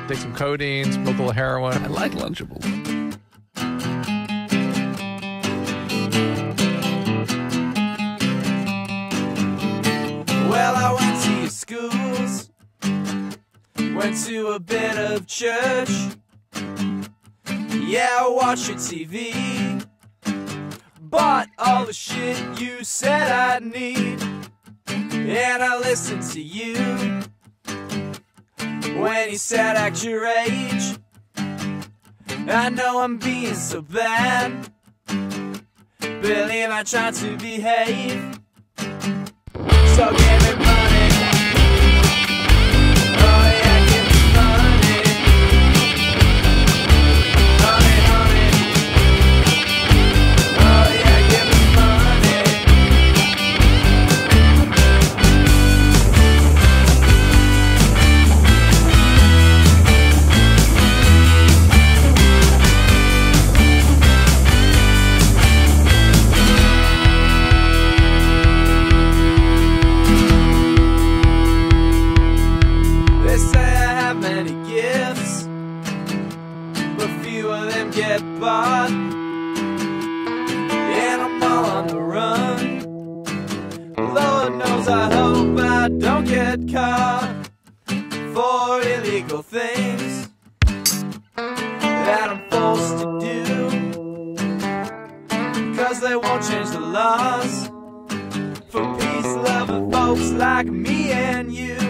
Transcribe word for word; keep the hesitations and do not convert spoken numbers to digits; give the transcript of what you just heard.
take some codeine, smoke a little heroin. I like Lunchables. Well, I went to your schools, went to a bit of church. Yeah, I watched your T V, bought all the shit you said I'd need, and I listened to you when you said act your age. I know I'm being so bad, believe I tried to behave. So give me money. Oh yeah, give me money. Honey, honey. Oh yeah, give me money. They say I have many gifts, but few of them get bought, and I'm all on the run. Lord knows I hope I don't get caught for illegal things that I'm forced to do, 'cause they won't change the laws for peace, love, and folks like me and you.